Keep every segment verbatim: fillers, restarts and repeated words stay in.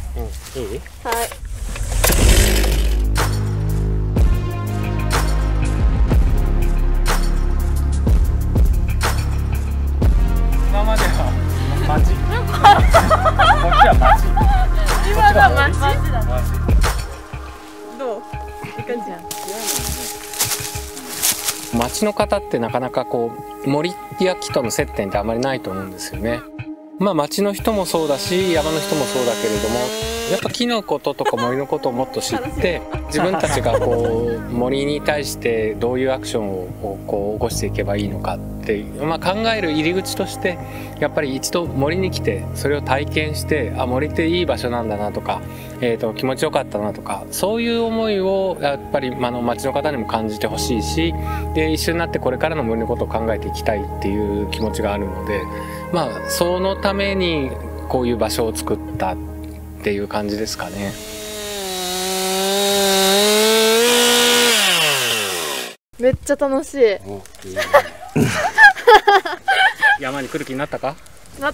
うん、いい？ はい。 今までは町。こっちは町。 今が町。 町だ。 どう？いい感じやん。 町の方ってなかなかこう森や木との接点ってあまりないと思うんですよね。まあ町の人もそうだし山の人もそうだけれども、やっぱ木のこととか森のことをもっと知って自分たちがこう森に対してどういうアクションをこう起こしていけばいいのかって、まあ、考える入り口としてやっぱり一度森に来てそれを体験して、あ、森っていい場所なんだなとか、えーと気持ちよかったなとか、そういう思いをやっぱりあの町の方にも感じてほしいし、で一緒になってこれからの森のことを考えていきたいっていう気持ちがあるので、まあそのためにこういう場所を作ったっていう感じですかね。 めっちゃ楽しい。 山に来る気になったか？ なった。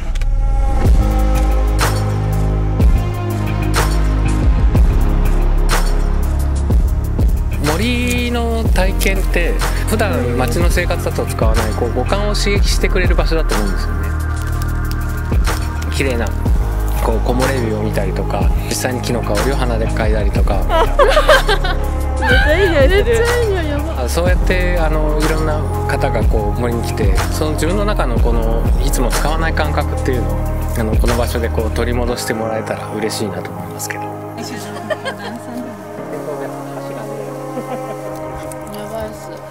森の体験って普段街の生活だと使わないこう五感を刺激してくれる場所だと思うんですよね。綺麗なこう木漏れ日を見たりとか、実際に木の香りを鼻で嗅いだりとかめっちゃいい匂いする。めっちゃいい匂い、やば。 そうやってあのいろんな方がこう森に来て、その自分の中のこのいつも使わない感覚っていうのをあのこの場所でこう取り戻してもらえたら嬉しいなと思いますけど。 やばいっす。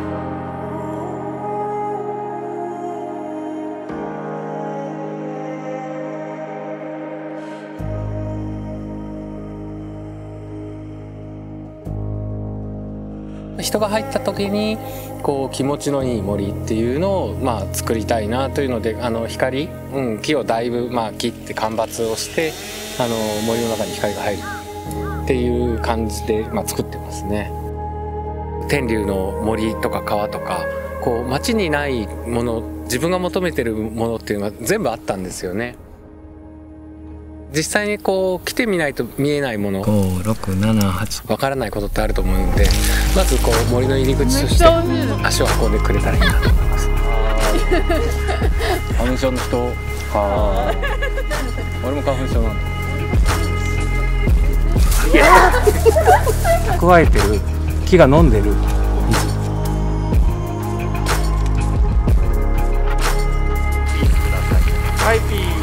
人が入った時にこう気持ちのいい森っていうのをまあ作りたいなというので、あの光、うん、木をだいぶまあ切って間伐をしてあの森の中に光が入るっていう感じでまあ作ってますね。天竜の森とか川とかこう街にないもの、自分が求めてるものっていうのは全部あったんですよね。実際にこう来てみないと見えないもの、 ご、ろく、なな、はちわからないことってあると思うので、まずこう森の入り口として足を運んでくれたらいいなと思います。花粉症の人か。俺も花粉症なんだ。 蓄えてる木が飲んでる水。はい、ピー。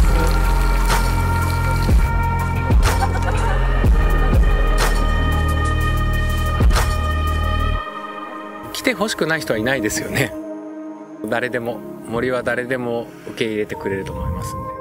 来てほしくない人はいないですよね。誰でも森は誰でも受け入れてくれると思いますんで。